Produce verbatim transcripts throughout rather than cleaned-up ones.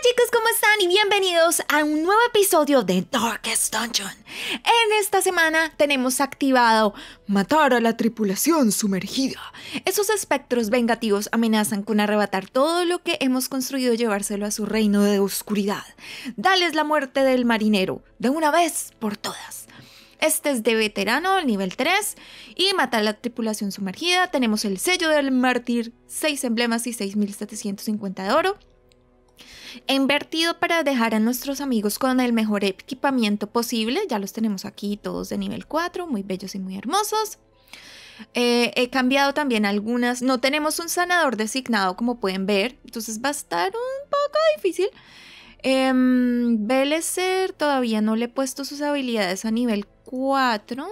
chicos, ¿cómo están? Y bienvenidos a un nuevo episodio de Darkest Dungeon. En esta semana tenemos activado matar a la tripulación sumergida. Esos espectros vengativos amenazan con arrebatar todo lo que hemos construido y llevárselo a su reino de oscuridad. Dales la muerte del marinero, de una vez por todas. Este es de veterano, nivel tres. Y matar a la tripulación sumergida. Tenemos el sello del mártir, seis emblemas y seis mil setecientos cincuenta de oro. He invertido para dejar a nuestros amigos con el mejor equipamiento posible. Ya los tenemos aquí todos de nivel cuatro, muy bellos y muy hermosos. Eh, he cambiado también algunas. No tenemos un sanador designado, como pueden ver, entonces va a estar un poco difícil. Eh, Belecer todavía no le he puesto sus habilidades a nivel cuatro.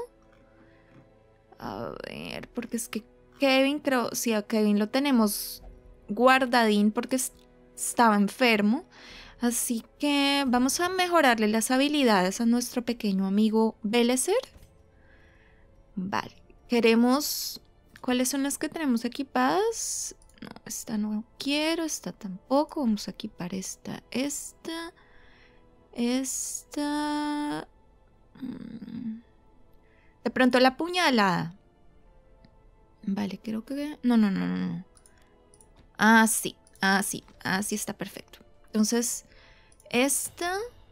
A ver, porque es que Kevin, creo, sí, a Kevin lo tenemos guardadín porque es... estaba enfermo, así que vamos a mejorarle las habilidades a nuestro pequeño amigo Belecer. Vale, queremos... ¿Cuáles son las que tenemos equipadas? No, esta no quiero, esta tampoco. Vamos a equipar esta, esta, esta... De pronto la puñalada. Vale, creo que... No, no, no, no, no. Ah, sí. Ah, sí, ah, sí está perfecto. Entonces, esta...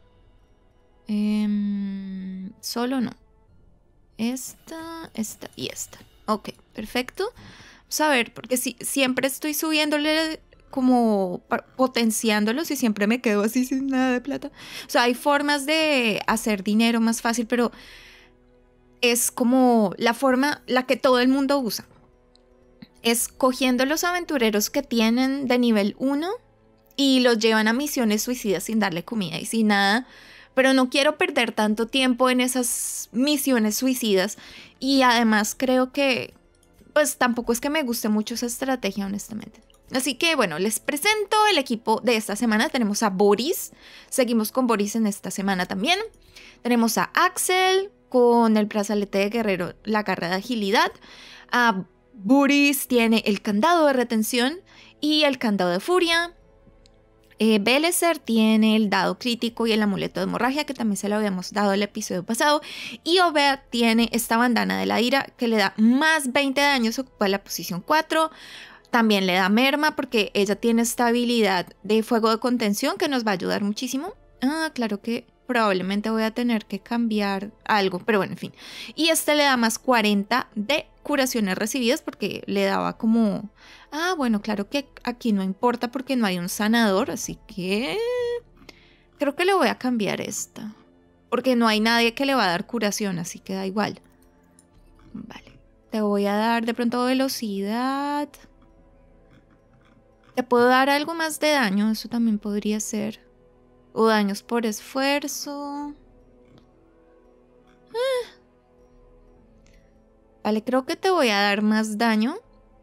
Eh, solo no. Esta, esta y esta. Ok, perfecto. Vamos a ver, porque si, siempre estoy subiéndole como potenciándolos y siempre me quedo así sin nada de plata. O sea, hay formas de hacer dinero más fácil, pero es como la forma, la que todo el mundo usa. Es cogiendo los aventureros que tienen de nivel uno y los llevan a misiones suicidas sin darle comida y sin nada. Pero no quiero perder tanto tiempo en esas misiones suicidas. Y además creo que, pues tampoco es que me guste mucho esa estrategia, honestamente. Así que bueno, les presento el equipo de esta semana. Tenemos a Boris. Seguimos con Boris en esta semana también. Tenemos a Axel con el brazalete de guerrero, la garra de agilidad. A Boris tiene el candado de retención y el candado de furia. Eh, Belecer tiene el dado crítico y el amuleto de hemorragia, que también se lo habíamos dado el episodio pasado. Y Obed tiene esta bandana de la ira que le da más veinte de daño, se ocupa la posición cuatro. También le da merma porque ella tiene esta habilidad de fuego de contención que nos va a ayudar muchísimo. Ah, claro que probablemente voy a tener que cambiar algo, pero bueno, en fin. Y este le da más cuarenta de curaciones recibidas porque le daba como... Ah, bueno, claro que aquí no importa porque no hay un sanador, así que... creo que le voy a cambiar esta. Porque no hay nadie que le va a dar curación, así que da igual. Vale. Te voy a dar de pronto velocidad. Te puedo dar algo más de daño, eso también podría ser. O daños por esfuerzo. Ah. Vale, creo que te voy a dar más daño.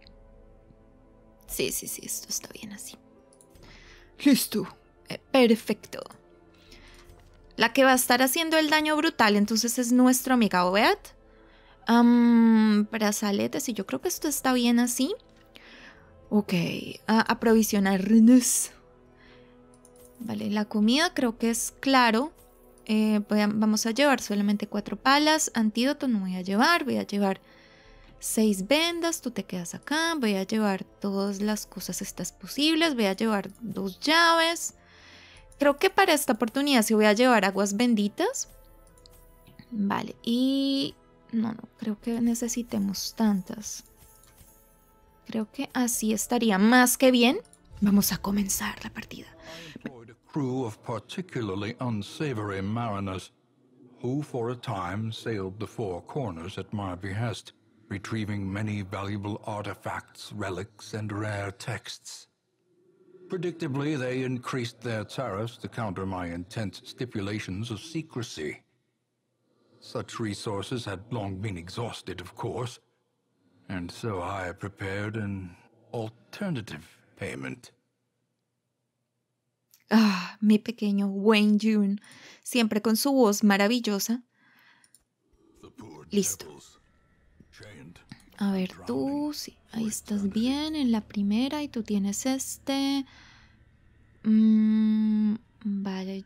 Sí, sí, sí, esto está bien así. Listo. Eh, perfecto. La que va a estar haciendo el daño brutal entonces es nuestra amiga Obed. Um, brazaletes, y yo creo que esto está bien así. Ok, a aprovisionarnos. Vale, la comida creo que es claro. Eh, voy a, vamos a llevar solamente cuatro palas. Antídoto no voy a llevar. Voy a llevar seis vendas. Tú te quedas acá. Voy a llevar todas las cosas estas posibles. Voy a llevar dos llaves. Creo que para esta oportunidad sí voy a llevar aguas benditas. Vale, y... No, no, creo que necesitemos tantas. Creo que así estaría más que bien. Vamos a comenzar la partida. Crew of particularly unsavory mariners, who for a time sailed the four corners at my behest, retrieving many valuable artifacts, relics, and rare texts. Predictably, they increased their tariffs to counter my intense stipulations of secrecy. Such resources had long been exhausted, of course, and so I prepared an alternative payment. Ah, mi pequeño Wayne June, siempre con su voz maravillosa. Listo. A ver, tú, sí, ahí estás bien en la primera y tú tienes este. Mm,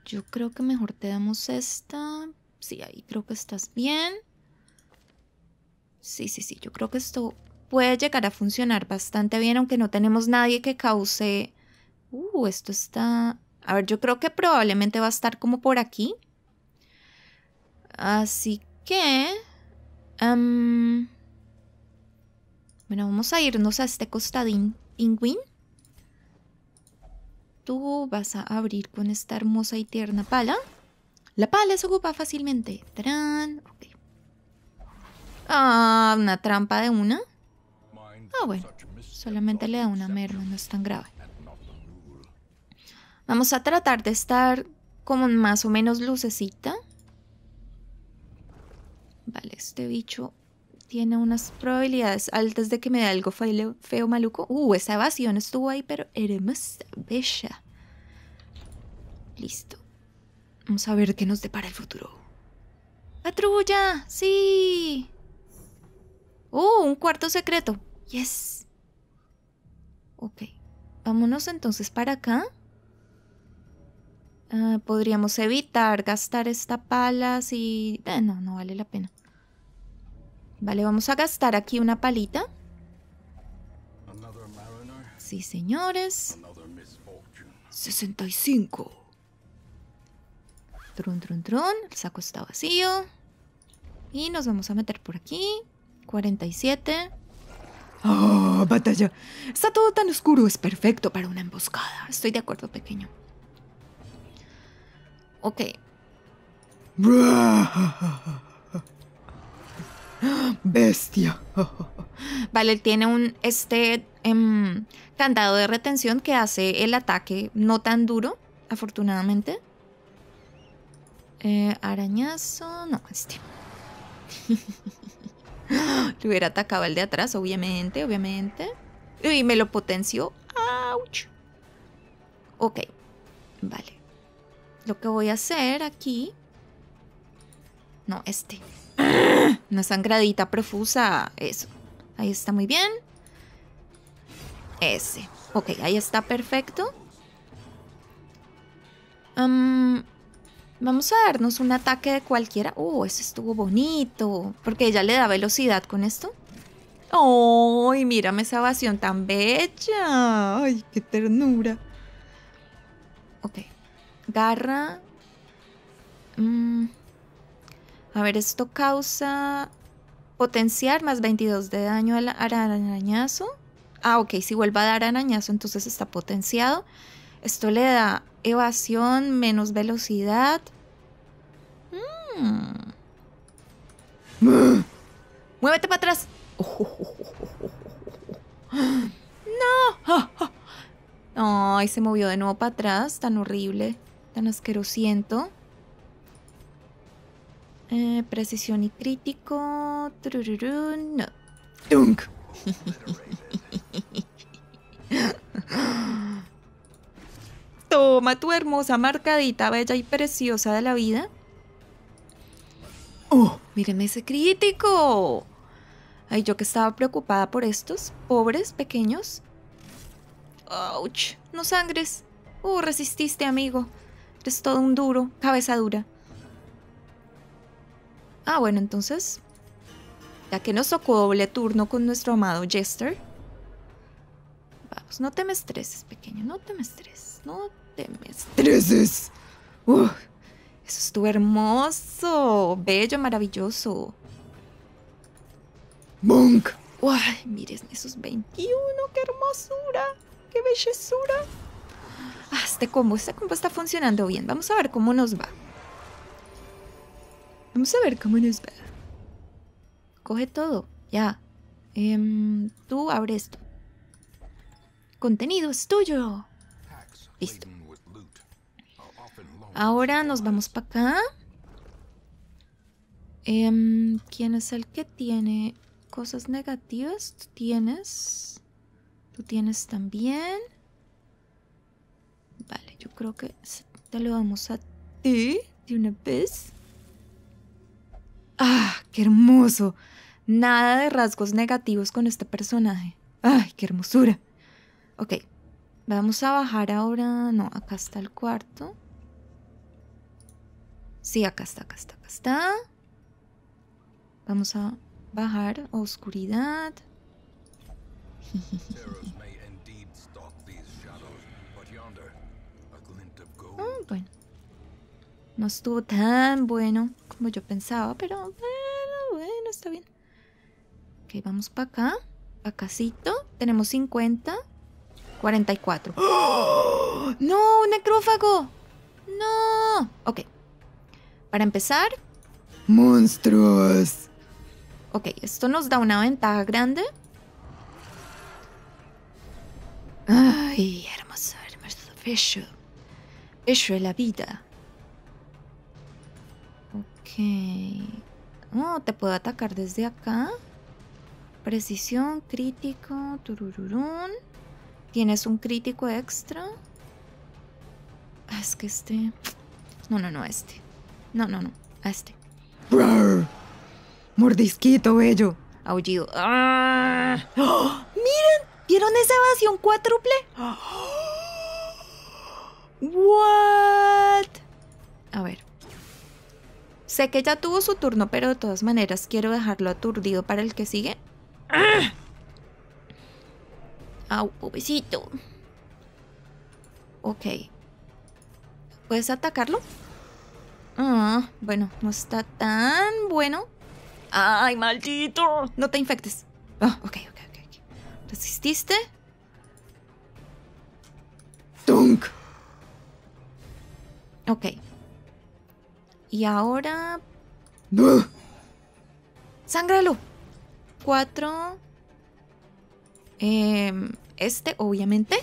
Yo creo que mejor te damos esta. Sí, ahí creo que estás bien. Sí, sí, sí. Yo creo que esto puede llegar a funcionar bastante bien, aunque no tenemos nadie que cause... Uh, esto está... A ver, yo creo que probablemente va a estar como por aquí. Así que... Um, bueno, vamos a irnos a este costadín pingüín. Tú vas a abrir con esta hermosa y tierna pala. La pala se ocupa fácilmente. ¡Tarán! Ok. Ah, una trampa de una. Ah, bueno. Solamente le da una merma, no es tan grave. Vamos a tratar de estar como más o menos lucecita. Vale, este bicho tiene unas probabilidades altas de que me dé algo feo, feo maluco. Uh, esa evasión estuvo ahí, pero hermosa, bella. Listo. Vamos a ver qué nos depara el futuro. ¡Patrulla! ¡Sí! ¡Uh, un cuarto secreto! ¡Yes! Ok. Vámonos entonces para acá. Uh, podríamos evitar gastar esta pala si... Eh, no, no vale la pena. Vale, vamos a gastar aquí una palita. Sí, señores. sesenta y cinco. Trun, trun, trun. El saco está vacío. Y nos vamos a meter por aquí. cuarenta y siete. ¡Ah, batalla! Está todo tan oscuro. Es perfecto para una emboscada. Estoy de acuerdo, pequeño. Ok. Bestia. Vale, él tiene un este um, candado de retención que hace el ataque no tan duro, afortunadamente. Eh, arañazo. No, este. Le hubiera atacado el de atrás, obviamente, obviamente. Y me lo potenció. ¡Auch! Ok. Vale. Lo que voy a hacer aquí... No, este. Una sangradita profusa. Eso. Ahí está muy bien. Ese. Ok, ahí está perfecto. Um, vamos a darnos un ataque de cualquiera. Oh, ese estuvo bonito. Porque ella le da velocidad con esto. ¡Ay, mírame esa evasión tan bella! ¡Ay, qué ternura! Ok. Garra. Mm. A ver, esto causa potenciar más veintidós de daño al arañazo. Ah, ok, si vuelve a dar arañazo, entonces está potenciado. Esto le da evasión, menos velocidad. Mm. ¡Muévete para atrás! ¡No! Ay, se movió de nuevo para atrás. Tan horrible, tan asquerosiento. Eh, precisión y crítico. Tururú, no. ¡Dunk! Toma tu hermosa marcadita bella y preciosa de la vida. ¡Oh! ¡Mírenme ese crítico! Ay, yo que estaba preocupada por estos pobres pequeños. ¡Auch! No sangres. ¡Uh, resististe, amigo! Eres todo un duro, cabeza dura. Ah, bueno, entonces, ya que nos tocó doble turno con nuestro amado Jester. Vamos, no te me estreses, pequeño, no te me estreses, no te me estreses. Uf, eso estuvo hermoso, bello, maravilloso. ¡Bonk! Uy, miren esos veintiuno, qué hermosura, qué bellezura. Ah, este combo, este combo está funcionando bien. Vamos a ver cómo nos va. Vamos a ver cómo nos va. Coge todo, ya. Eh, tú abre esto. Contenido es tuyo. Listo. Ahora nos vamos para acá. Eh, ¿Quién es el que tiene cosas negativas? Tú tienes. Tú tienes también. Vale, yo creo que te lo damos a ti de una vez. ¡Ah, qué hermoso! Nada de rasgos negativos con este personaje. ¡Ay, qué hermosura! Ok, vamos a bajar ahora... No, acá está el cuarto. Sí, acá está, acá está, acá está. Vamos a bajar a oscuridad. Oh, bueno. No estuvo tan bueno como yo pensaba, pero bueno, bueno, está bien. Ok, vamos para acá. Acácito. Tenemos cincuenta. cuarenta y cuatro. ¡Oh! ¡No! ¡Un necrófago! ¡No! Ok. Para empezar. ¡Monstruos! Ok, esto nos da una ventaja grande. Ay, hermoso, hermoso. Bello. Bello de la vida. Ok. Oh, te puedo atacar desde acá. Precisión, crítico, turururún. Tienes un crítico extra. Ah, es que este... No, no, no, este. No, no, no, a este. ¡Brr! Mordisquito bello. Aullido. ¡Ah! ¡Oh! ¡Miren! ¿Vieron esa evasión cuádruple? ¿What? A ver. Sé que ya tuvo su turno, pero de todas maneras quiero dejarlo aturdido para el que sigue. ¡Ah! ¡Au, pobrecito! Ok. ¿Puedes atacarlo? Ah, bueno, no está tan bueno. ¡Ay, maldito! No te infectes. Ah, ok, ok, ok, ok. ¿Resististe? ¡Tunk! Ok. Y ahora... ¡Uh! ¡Sángralo! Cuatro... Eh, este, obviamente.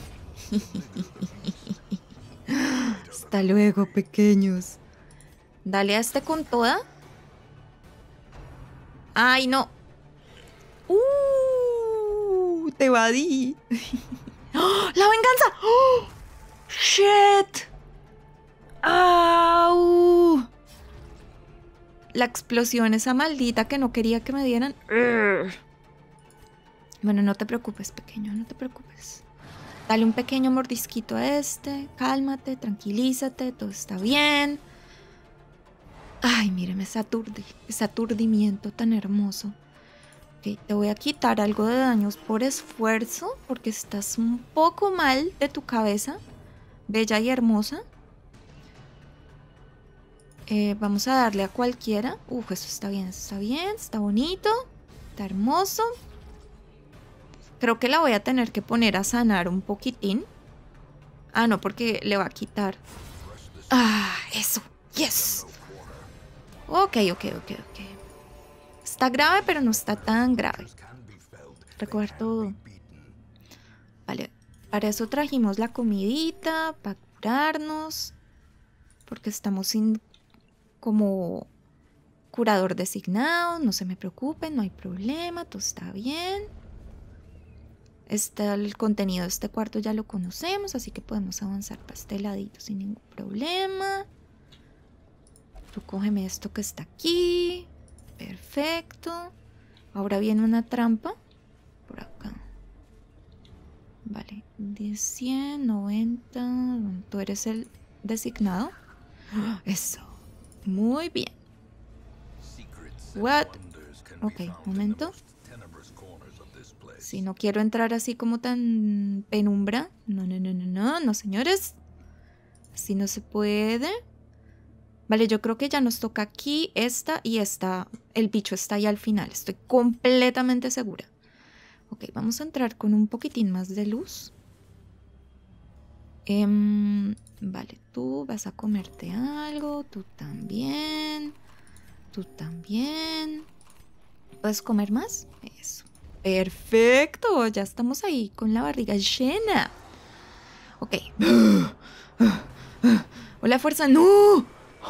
Hasta luego, pequeños. Dale a este con toda. ¡Ay, no! ¡Uh! Te evadí. ¡Oh! ¡La venganza! ¡Oh! ¡Shit! ¡Au! La explosión esa maldita que no quería que me dieran. Urgh. Bueno, no te preocupes, pequeño, no te preocupes. Dale un pequeño mordisquito a este. Cálmate, tranquilízate, todo está bien. Ay, míreme ese, aturdi, ese aturdimiento tan hermoso. Ok, te voy a quitar algo de daños por esfuerzo, porque estás un poco mal de tu cabeza. Bella y hermosa. Eh, vamos a darle a cualquiera. Uf, eso está bien, eso está bien, está bonito, está hermoso. Creo que la voy a tener que poner a sanar un poquitín. Ah, no, porque le va a quitar. Ah, eso. Yes. Ok, ok, ok, ok. Está grave, pero no está tan grave. Recoger todo. Vale, para eso trajimos la comidita, para curarnos. Porque estamos sin como curador designado. No se me preocupen, no hay problema, todo está bien. Está el contenido de este cuarto ya lo conocemos, así que podemos avanzar para este ladito sin ningún problema. Tú cógeme esto que está aquí. Perfecto. Ahora viene una trampa. Por acá. Vale. diez, cien, noventa. Tú eres el designado. Eso. Muy bien. What? Ok, momento. Si no quiero entrar así como tan penumbra. No, no, no, no, no, no, señores. Así no se puede. Vale, yo creo que ya nos toca aquí esta y esta. El bicho está ahí al final. Estoy completamente segura. Ok, vamos a entrar con un poquitín más de luz. Um, vale, tú vas a comerte algo. Tú también. Tú también. ¿Puedes comer más? Eso. Perfecto, ya estamos ahí con la barriga llena. Ok. Hola, fuerza. ¡No!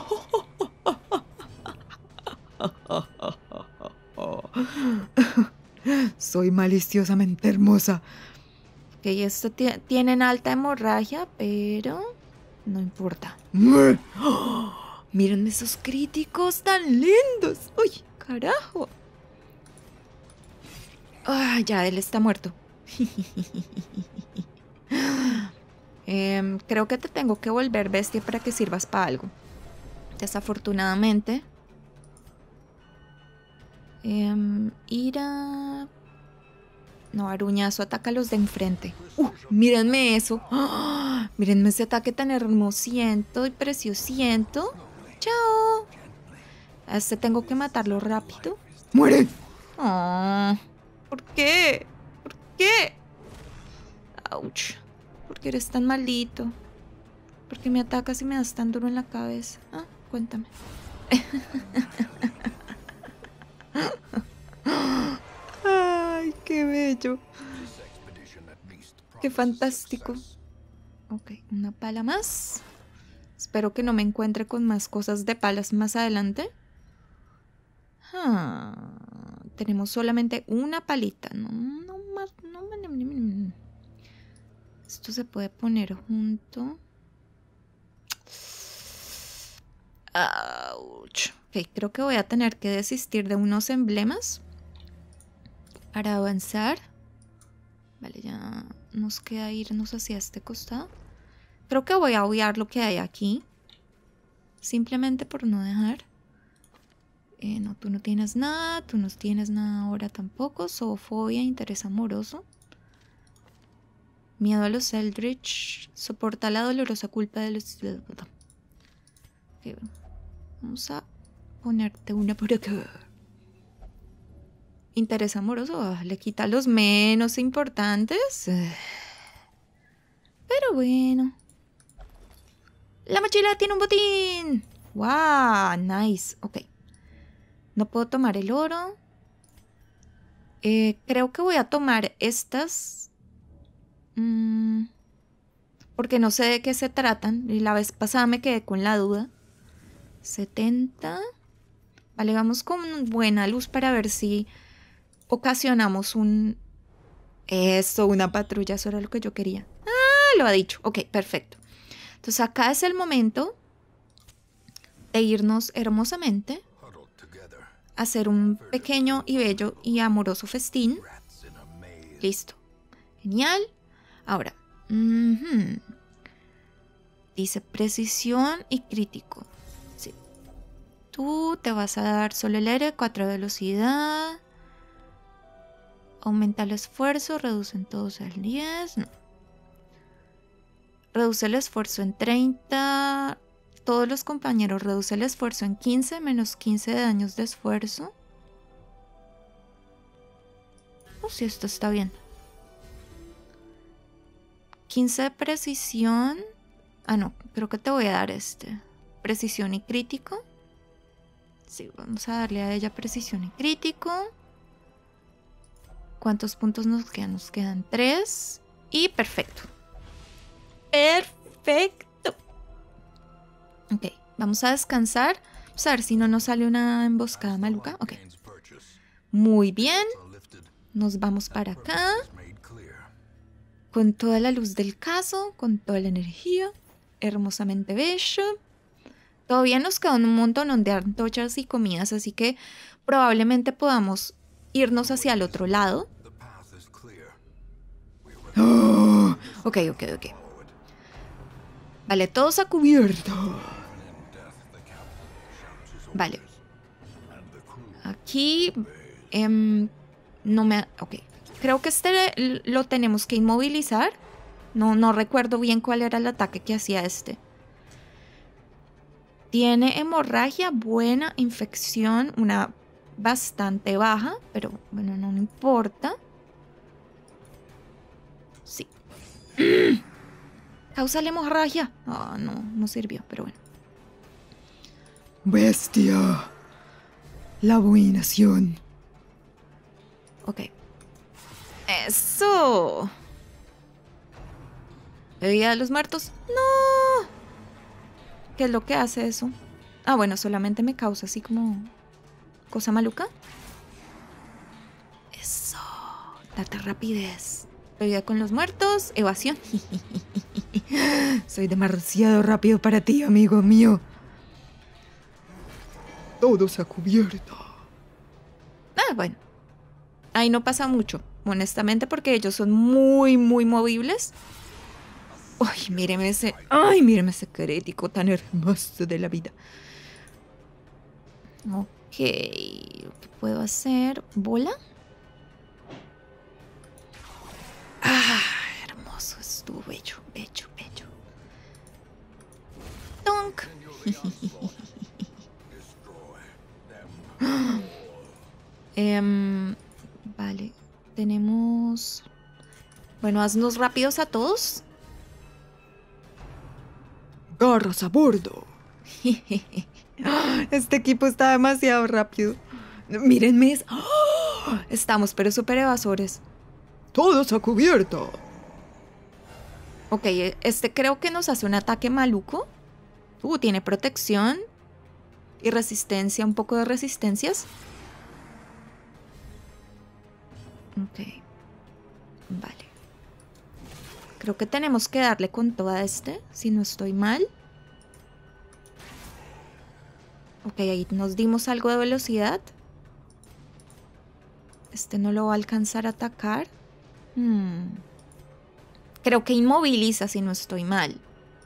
Soy maliciosamente hermosa. Ok, esto tienen alta hemorragia, pero no importa. Miren esos críticos tan lindos. ¡Uy, carajo! Ah, ya, él está muerto. eh, creo que te tengo que volver bestia para que sirvas para algo. Desafortunadamente. Eh, Ira... No, Aruñazo ataca a los de enfrente. Uh, mírenme eso. ¡Oh! Mírenme ese ataque tan hermosiento y preciosiento. Chao. A este tengo que matarlo rápido. ¡Muere! Oh, ¿por qué? ¿Por qué? Ouch. ¿Por qué eres tan malito? ¿Por qué me atacas y me das tan duro en la cabeza? Ah, cuéntame. Ay, qué bello. Qué fantástico. Ok, una pala más. Espero que no me encuentre con más cosas de palas más adelante. Ah, tenemos solamente una palita. No, no más. No, no, no, no. Esto se puede poner junto. Ouch. Ok, creo que voy a tener que desistir de unos emblemas para avanzar. Vale, ya nos queda irnos hacia este costado. Creo que voy a obviar lo que hay aquí. Simplemente por no dejar. Eh, no, tú no tienes nada. Tú no tienes nada ahora tampoco. Zoofobia, interés amoroso. Miedo a los Eldritch. Soporta la dolorosa culpa de los... Okay, vamos a ponerte una por acá. Interés amoroso. Oh, le quita los menos importantes. Pero bueno. La mochila tiene un botín. Wow, nice. Ok. No puedo tomar el oro. Eh, creo que voy a tomar estas. Mm, porque no sé de qué se tratan. Y la vez pasada me quedé con la duda. setenta. Vale, vamos con buena luz para ver si ocasionamos un... Eso, una patrulla. Eso era lo que yo quería. Ah, lo ha dicho. Ok, perfecto. Entonces acá es el momento de irnos hermosamente a hacer un pequeño y bello y amoroso festín. Listo. Genial. Ahora. Uh-huh. Dice precisión y crítico. Sí. Tú te vas a dar solo el aire, cuatro de velocidad. Aumenta el esfuerzo, reduce en todos al diez. No. Reduce el esfuerzo en treinta. Todos los compañeros reduce el esfuerzo en quince, menos quince de daños de esfuerzo. Oh, sí, esto está bien. quince de precisión. Ah, no, creo que te voy a dar este. Precisión y crítico. Sí, vamos a darle a ella precisión y crítico. ¿Cuántos puntos nos quedan? Nos quedan tres. Y perfecto. Perfecto. Ok, vamos a descansar. Vamos a ver si no nos sale una emboscada maluca. Ok. Muy bien. Nos vamos para acá. Con toda la luz del caso. Con toda la energía. Hermosamente bello. Todavía nos quedan un montón de antorchas y comidas. Así que probablemente podamos irnos hacia el otro lado. Oh, ok, ok, ok. Vale, todos a cubierto. Vale. Aquí eh, no me... Ok. Creo que este lo tenemos que inmovilizar. No, no recuerdo bien cuál era el ataque que hacía este. Tiene hemorragia, buena infección, una bastante baja, pero bueno, no me importa. Sí. Causa la hemorragia. Ah, oh, no, no sirvió, pero bueno. Bestia. La abominación. Ok. Eso. ¿Bebida de los muertos? No. ¿Qué es lo que hace eso? Ah, bueno, solamente me causa así como cosa maluca. Eso. Date rapidez. Bebida con los muertos. Evasión. Soy demasiado rápido para ti, amigo mío. Todos a cubierto. Ah, bueno. Ahí no pasa mucho, honestamente, porque ellos son muy, muy movibles. Ay, míreme ese... Ay, míreme ese crítico tan hermoso de la vida. Ok, ¿qué puedo hacer? ¿Bola? Ah, hermoso, estuvo bello, bello, bello. ¡Tonk! Em, vale, tenemos... Bueno, haznos rápidos a todos. Garras a bordo. Este equipo está demasiado rápido. Mírenme. es- ¡Oh! Estamos, pero súper evasores. Todos a cubierta. Ok, este creo que nos hace un ataque maluco. Uh, tiene protección y resistencia, un poco de resistencias. Ok, vale. Creo que tenemos que darle con toda este, si no estoy mal. Ok, ahí nos dimos algo de velocidad. Este no lo va a alcanzar a atacar. Hmm. Creo que inmoviliza si no estoy mal.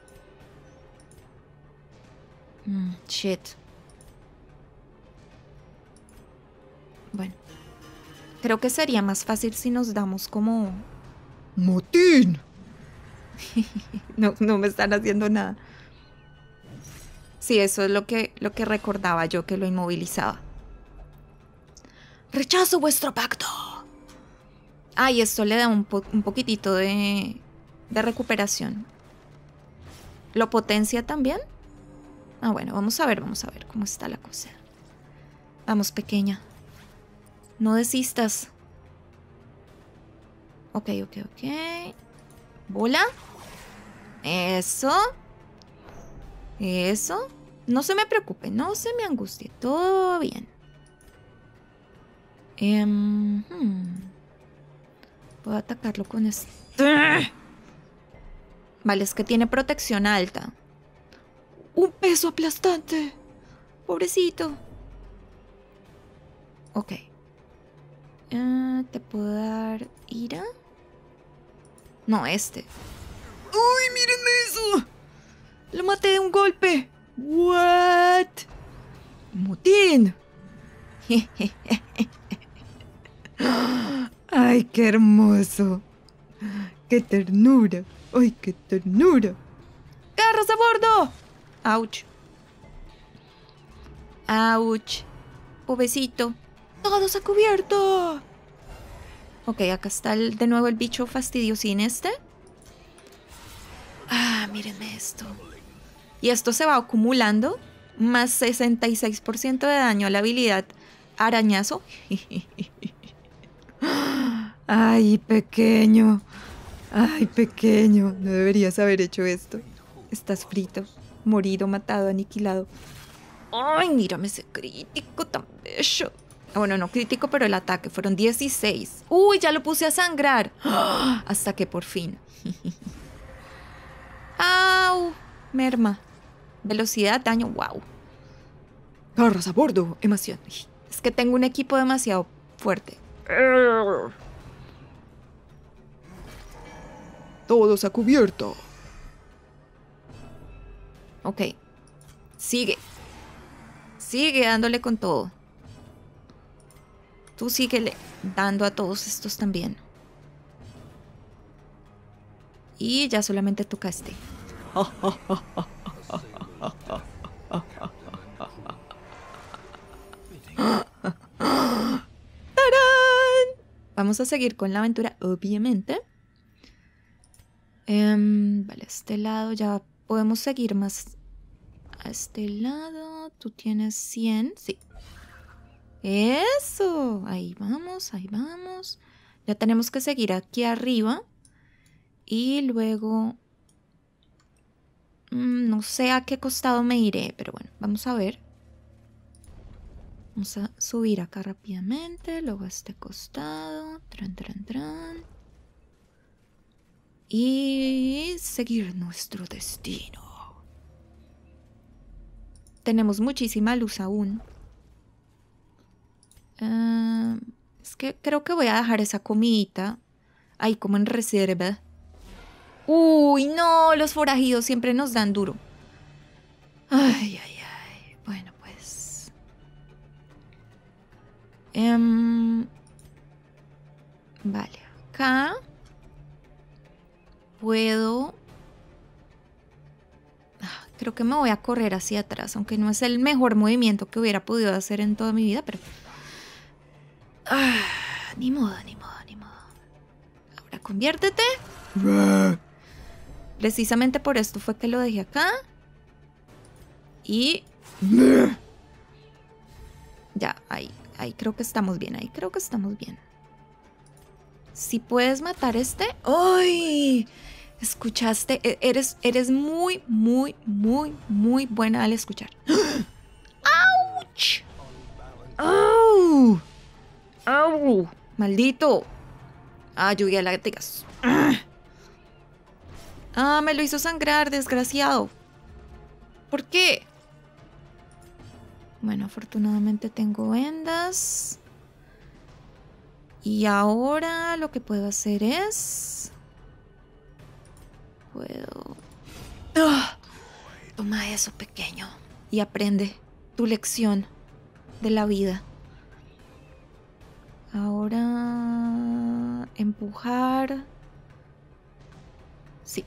Mm, shit. Bueno. Creo que sería más fácil si nos damos como... Motín. No, no me están haciendo nada. Sí, eso es lo que, lo que recordaba yo, que lo inmovilizaba. ¡Rechazo vuestro pacto! Ah, y esto le da un, po un poquitito de, de recuperación. ¿Lo potencia también? Ah, bueno, vamos a ver, vamos a ver cómo está la cosa. Vamos, pequeña. No desistas. Ok, ok, ok. ¿Bola? Eso. Eso. No se me preocupe, no se me angustie. Todo bien. Um, hmm. Puedo atacarlo con este. Vale, es que tiene protección alta. Un peso aplastante. Pobrecito. Ok. Uh, ¿Te puedo dar ira? No, este. ¡Uy, mírenme eso! ¡Lo maté de un golpe! ¿What? Motín. ¡Ay, qué hermoso! ¡Qué ternura! ¡Ay, qué ternura! ¡Carros a bordo! ¡Auch! ¡Auch! Pobrecito. ¡Todos a cubierto! Ok, acá está el, de nuevo el bicho fastidiosín este. Ah, mírenme esto. Y esto se va acumulando. Más sesenta y seis por ciento de daño a la habilidad arañazo. ¡Ay, pequeño! ¡Ay, pequeño! No deberías haber hecho esto. Estás frito, morido, matado, aniquilado. ¡Ay, mírame ese crítico tan bello! Ah, bueno, no crítico, pero el ataque fueron dieciséis. ¡Uy, ya lo puse a sangrar! ¡Ah! Hasta que por fin. ¡Au! Merma. Velocidad, daño, wow. Garras a bordo, emoción. Es que tengo un equipo demasiado fuerte. Todos a cubierto. Ok. Sigue. Sigue dándole con todo. Tú síguele dando a todos estos también. Y ya solamente toca este. ¡Tarán! Vamos a seguir con la aventura, obviamente. Um, vale, a este lado ya podemos seguir más. A este lado, tú tienes cien, sí. Eso, ahí vamos, ahí vamos. Ya tenemos que seguir aquí arriba. Y luego... Mmm, no sé a qué costado me iré, pero bueno, vamos a ver. Vamos a subir acá rápidamente, luego a este costado. Tran, tran, tran. Y seguir nuestro destino. Tenemos muchísima luz aún. Uh, es que creo que voy a dejar esa comidita ahí como en reserva. Uy, no, los forajidos siempre nos dan duro. Ay, ay, ay. Bueno, pues... Um, vale, acá puedo... Ah, creo que me voy a correr hacia atrás, aunque no es el mejor movimiento que hubiera podido hacer en toda mi vida, pero... Ah, ni modo, ni modo, ni modo. Ahora conviértete. Precisamente por esto fue que lo dejé acá. Y... Ya, ahí, ahí creo que estamos bien, ahí creo que estamos bien. Si puedes matar este... ¡Ay! ¿Escuchaste? E- Eres, eres muy, muy, muy, muy buena al escuchar. ¡Auch! ¡Au! ¡Au! ¡Maldito! Ah, lluvia de lágrimas. Ah, me lo hizo sangrar, desgraciado. ¿Por qué? Bueno, afortunadamente tengo vendas. Y ahora lo que puedo hacer es... Puedo... ¡Ah! Toma eso, pequeño. Y aprende tu lección de la vida. Ahora... Empujar... Sí.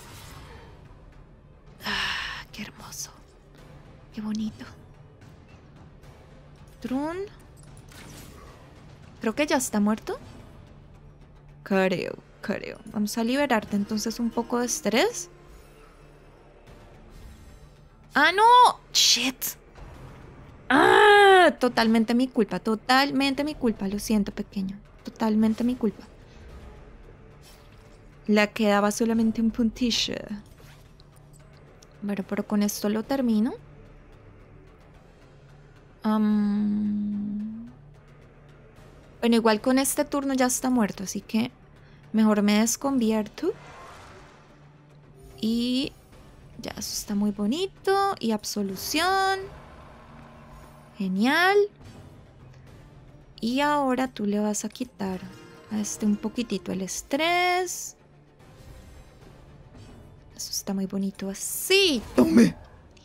Ah, qué hermoso. Qué bonito. Trun. Creo que ya está muerto. Creo, creo. Vamos a liberarte entonces un poco de estrés. ¡Ah, no! ¡Shit! ¡Ah! Totalmente mi culpa, totalmente mi culpa. Lo siento, pequeño. Totalmente mi culpa. Le quedaba solamente un puntillo. Bueno, pero con esto lo termino. Um... Bueno, igual con este turno ya está muerto, así que mejor me desconvierto. Y ya, eso está muy bonito. Y absolución. Genial. Y ahora tú le vas a quitar a este un poquitito el estrés. Eso está muy bonito así. ¡Tome!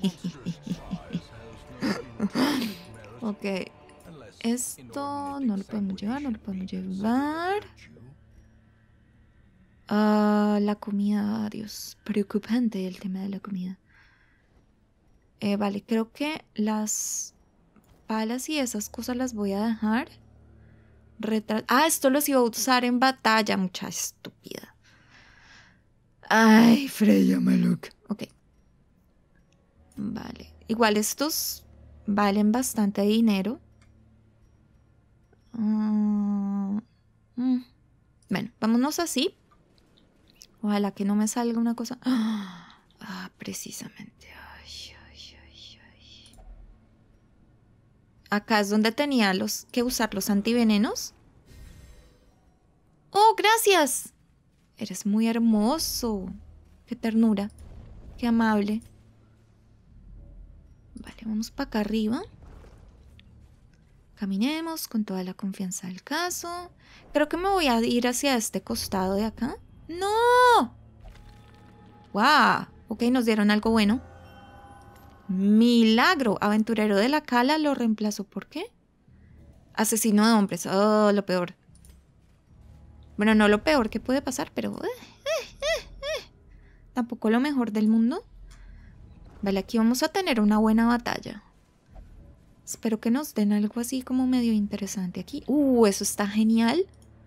Ok. Esto no lo podemos llevar, no lo podemos llevar. Ah, la comida, Dios. Preocupante el tema de la comida. Eh, vale, creo que las palas y esas cosas las voy a dejar. Retra- ah, esto los iba a usar en batalla, mucha estúpida. Ay, Freya Maluk. ok. Vale. Igual estos valen bastante dinero. Uh, mm. Bueno, vámonos así. Ojalá que no me salga una cosa. Ah, precisamente. Ay, ay, ay, ay. Acá es donde tenía los que usar los antivenenos. ¡Oh, gracias! Eres muy hermoso. Qué ternura. Qué amable. Vale, vamos para acá arriba. Caminemos con toda la confianza del caso. Creo que me voy a ir hacia este costado de acá. ¡No! ¡Wow! Ok, nos dieron algo bueno. Milagro. Aventurero de la Cala lo reemplazó. ¿Por qué? Asesino de hombres. Oh, lo peor. Bueno, no lo peor que puede pasar, pero... Eh, eh, eh, eh. Tampoco lo mejor del mundo. Vale, aquí vamos a tener una buena batalla. Espero que nos den algo así como medio interesante aquí. Uh, eso está genial.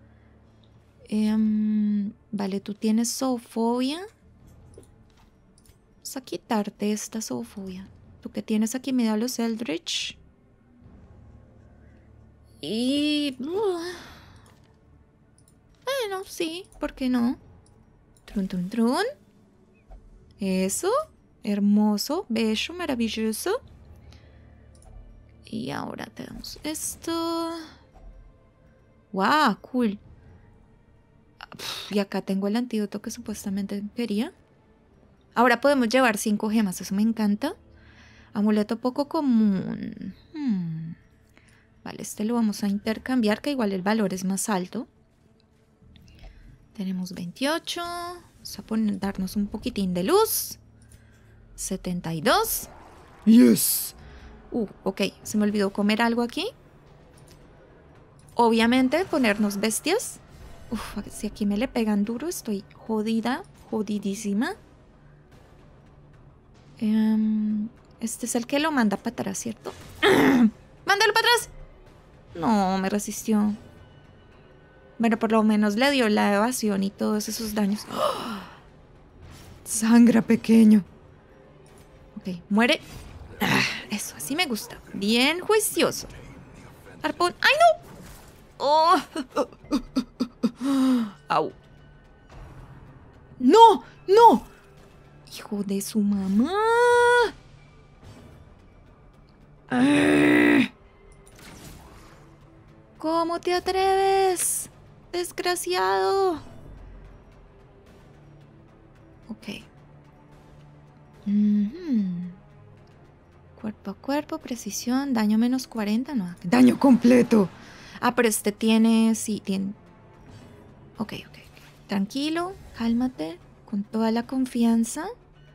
Um, vale, tú tienes zoofobia. Vamos a quitarte esta zoofobia. Tú que tienes aquí medio a los Eldritch. Y... Uh, bueno, sí, ¿por qué no? Trun, trun, trun. Eso. Hermoso, bello, maravilloso. Y ahora tenemos esto. ¡Wow! Cool. Y acá tengo el antídoto que supuestamente quería. Ahora podemos llevar cinco gemas, eso me encanta. Amuleto poco común. Hmm. Vale, este lo vamos a intercambiar, que igual el valor es más alto. Tenemos veintiocho. Vamos a poner, darnos un poquitín de luz. setenta y dos. Yes. Uh, ok, se me olvidó comer algo aquí. obviamente ponernos bestias. Uf, si aquí me le pegan duro, estoy jodida, jodidísima. Um, este es el que lo manda para atrás, ¿cierto? ¡Mándalo para atrás! No, me resistió. Bueno, por lo menos le dio la evasión y todos esos daños. ¡Oh! Sangra, pequeño. Ok, muere. Ah, eso, así me gusta. Bien juicioso. Arpón. ¡Ay, no! ¡Oh! ¡Au! ¡No! ¡No! ¡Hijo de su mamá! ¿Cómo te atreves? ¡Desgraciado! Ok. Mm-hmm. Cuerpo a cuerpo, precisión, daño menos cuarenta, no. Daño completo. Ah, pero este tiene, sí, tiene... Ok, ok, ok. Tranquilo, cálmate, con toda la confianza.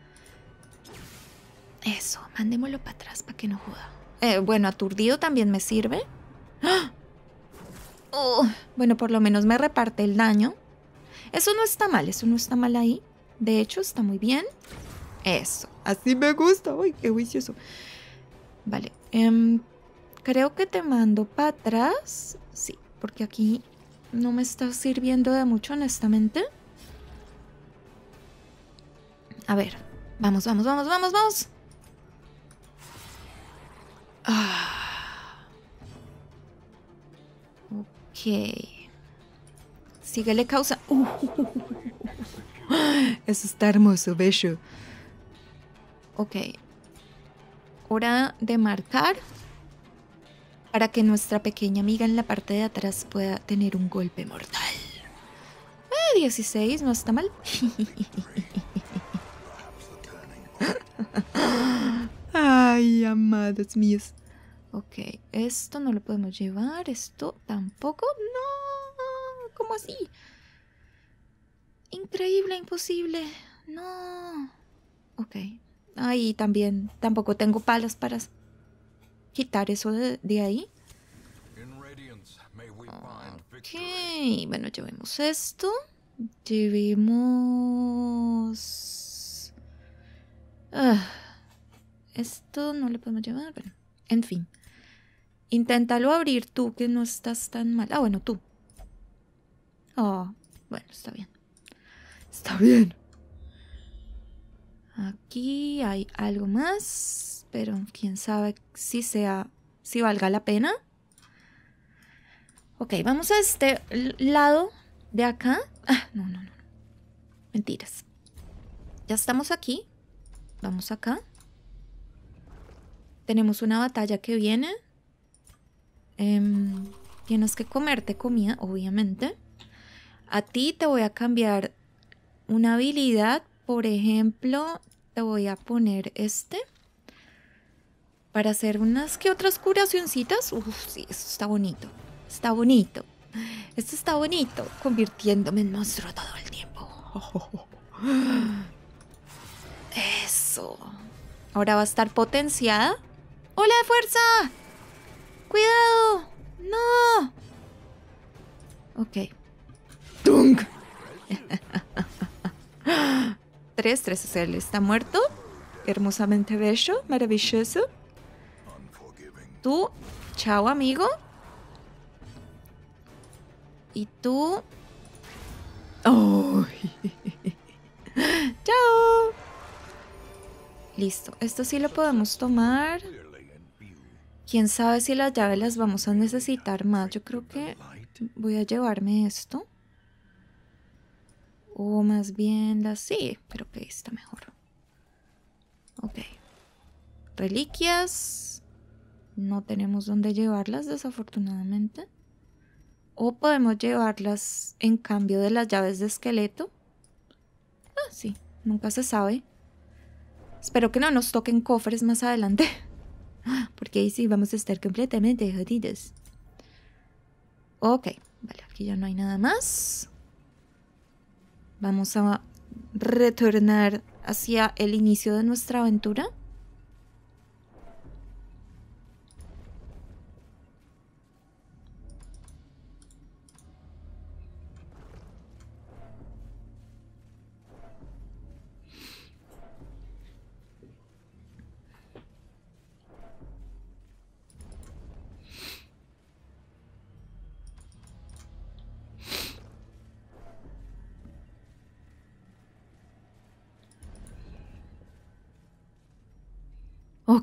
Eso, mandémoslo para atrás para que no joda. Eh, bueno, aturdido también me sirve. ¡Ah! Oh, bueno, por lo menos me reparte el daño. Eso no está mal, eso no está mal ahí. De hecho, está muy bien. Eso. Así me gusta. Uy, qué juicioso. Vale. Um, creo que te mando para atrás. Sí, porque aquí no me está sirviendo de mucho, honestamente. A ver. Vamos, vamos, vamos, vamos, vamos. Ah. Ok. Síguele causa. Uh. Eso está hermoso, bello. Ok. Hora de marcar para que nuestra pequeña amiga en la parte de atrás pueda tener un golpe mortal. Eh, dieciséis, no está mal. Ay, amados míos. Ok, esto no lo podemos llevar, esto tampoco. No, ¿cómo así? Increíble, imposible. No. Ok. Ahí también, tampoco tengo palas para quitar eso de, de ahí. Ok, bueno, llevemos esto. Llevemos... Ah, esto no lo podemos llevar. Bueno, en fin. Inténtalo abrir tú, que no estás tan mal. Ah, bueno, tú. Oh, bueno, está bien. Está bien. Aquí hay algo más, pero quién sabe si sea, si valga la pena. Ok, vamos a este lado de acá. Ah, no, no, no. Mentiras. Ya estamos aquí. Vamos acá. Tenemos una batalla que viene. Um, tienes que comerte comida, obviamente. A ti te voy a cambiar una habilidad. Por ejemplo, te voy a poner este. Para hacer unas que otras curacioncitas. Uf, sí, eso está bonito. Está bonito. Esto está bonito. Convirtiéndome en monstruo todo el tiempo. Eso. Ahora va a estar potenciada. ¡Hola de fuerza! ¡Cuidado! ¡No! Ok. ¡Tung! tres, tres, o sea, él está muerto. Hermosamente bello, maravilloso. Tú, chao amigo. Y tú... Oh. ¡Chao! Listo, esto sí lo podemos tomar. Quién sabe si las llaves las vamos a necesitar más. Yo creo que voy a llevarme esto. O más bien las... Sí, pero que está mejor. Ok. Reliquias. No tenemos dónde llevarlas, desafortunadamente. O podemos llevarlas en cambio de las llaves de esqueleto. Ah, sí. Nunca se sabe. Espero que no nos toquen cofres más adelante. Porque ahí sí vamos a estar completamente jodidos. Ok. Vale, aquí ya no hay nada más. Vamos a retornar hacia el inicio de nuestra aventura. Ok.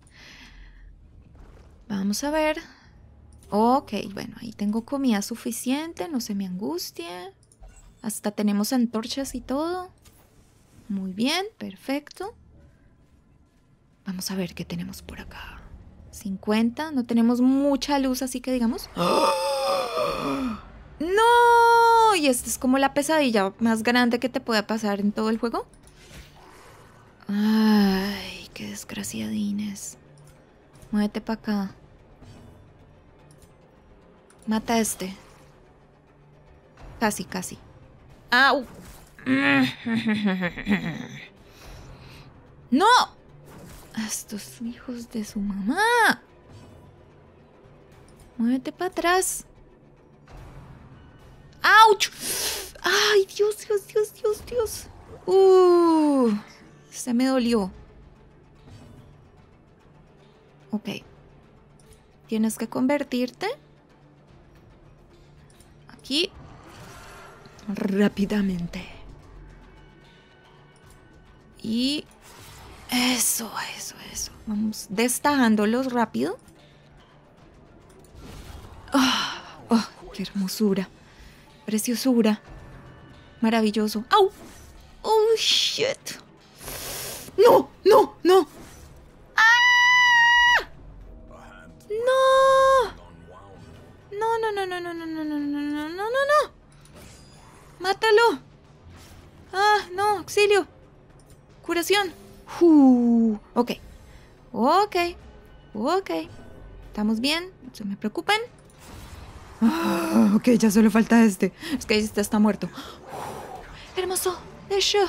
Vamos a ver. Ok, bueno, ahí tengo comida suficiente, no se me angustie. Hasta tenemos antorchas y todo. Muy bien, perfecto. Vamos a ver qué tenemos por acá. cincuenta, no tenemos mucha luz, así que digamos... ¡Oh! ¡No! Y esta es como la pesadilla más grande que te pueda pasar en todo el juego. Ay, qué desgraciadines. Muévete para acá. Mata a este. Casi, casi. ¡Au! ¡No! Estos hijos de su mamá. Muévete para atrás. ¡Auch! ¡Ay, Dios, Dios, Dios, Dios, Dios! ¡Uh! Se me dolió. Ok. Tienes que convertirte. Aquí. Rápidamente. Y... Eso, eso, eso. Vamos destajándolos rápido. Oh, oh, qué hermosura. Preciosura. Maravilloso. ¡Au! ¡Oh, shit! ¡No! ¡No! ¡No! ¡Ah! ¡No! No, no, no, no, no, no, no, no, no, no, no, no, no. ¡Mátalo! ¡Ah, no! ¡Auxilio! ¡Curación! Uh, ok. Ok. Ok. ¿Estamos bien? No se me preocupen. Ah, ok, ya solo falta este. Es que este está muerto. Uh, hermoso. De hecho.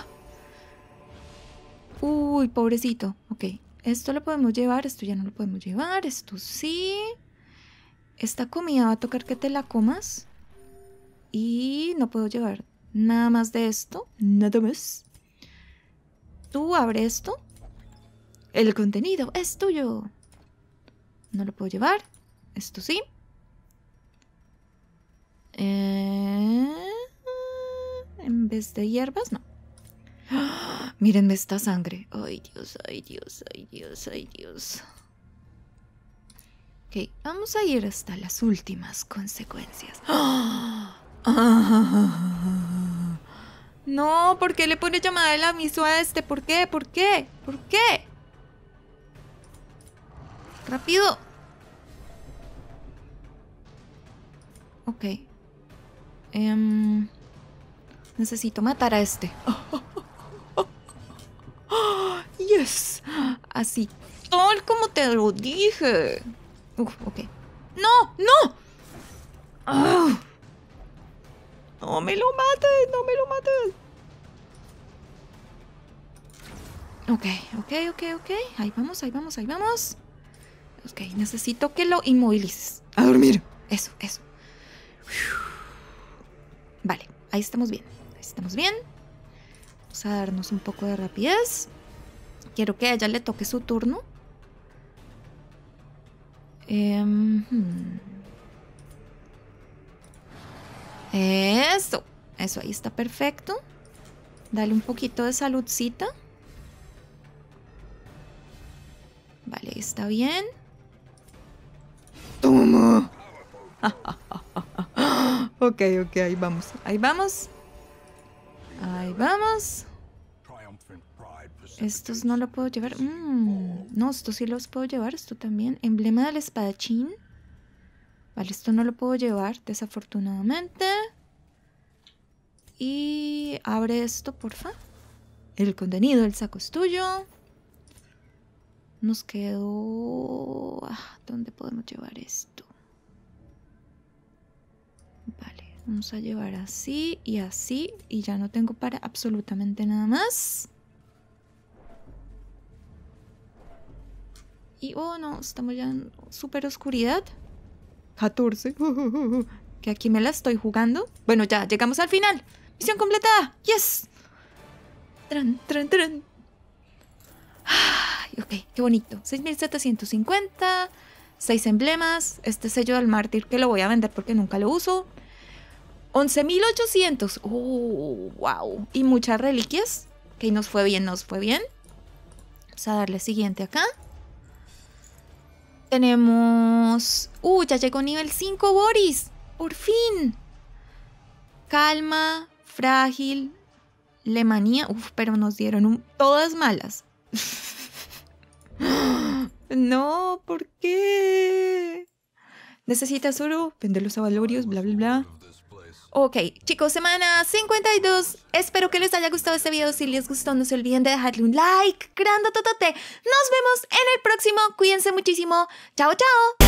Uy, pobrecito. Ok. Esto lo podemos llevar. Esto ya no lo podemos llevar. Esto sí. Esta comida va a tocar que te la comas. Y no puedo llevar nada más de esto. Nada más. Tú abre esto. El contenido es tuyo. No lo puedo llevar. Esto sí. Eh, en vez de hierbas, no. ¡Ah! Mírenme esta sangre. Ay, Dios, ay, Dios, ay, Dios, ay, Dios. Ok, vamos a ir hasta las últimas consecuencias. ¡Ah! ¡Ah! No, ¿por qué le pone llamada del aviso a este? ¿Por qué? ¿Por qué? ¿Por qué? ¡Rápido! Ok. Um, necesito matar a este. ¡Yes! Así. Tal como te lo dije. Uf, ok. ¡No! ¡No! Oh. ¡No me lo mates! ¡No me lo mates! Ok, ok, ok, ok. Ahí vamos, ahí vamos, ahí vamos. Ok, necesito que lo inmovilices. A dormir. Eso, eso. Vale, ahí estamos bien. Ahí estamos bien. Vamos a darnos un poco de rapidez. Quiero que a ella le toque su turno. Eh, hmm. Eso. Eso, ahí está perfecto. Dale un poquito de saludcita. Vale, ahí está bien. Toma. Ok, ok, ahí vamos. Ahí vamos. Ahí vamos. Estos no lo puedo llevar. Mm, no, estos sí los puedo llevar. Esto también. Emblema del espadachín. Vale, esto no lo puedo llevar, desafortunadamente. Y abre esto, porfa. El contenido del saco es tuyo. Nos quedó... Ah, ¿dónde podemos llevar esto? Vale, vamos a llevar así y así. Y ya no tengo para absolutamente nada más. Y, oh no, estamos ya en súper oscuridad. catorce. Que aquí me la estoy jugando. Bueno, ya, llegamos al final. Misión completada. Yes. Tran, tran, tran. Ay, ok, qué bonito. seis mil setecientos cincuenta. seis emblemas. Este sello del mártir que lo voy a vender porque nunca lo uso. once mil ochocientos. Oh, wow. Y muchas reliquias. Ok, nos fue bien, nos fue bien. Vamos a darle siguiente acá. Tenemos... Uh, ya llegó nivel cinco Boris. Por fin. Calma, frágil, lemanía. Uf, pero nos dieron un... todas malas. No, ¿por qué? Necesitas oro, vende los avalorios, bla, bla, bla. Ok, chicos, semana cincuenta y dos. Espero que les haya gustado este video. Si les gustó, no se olviden de dejarle un like. Grandototote. Nos vemos en el próximo. Cuídense muchísimo. Chao, chao.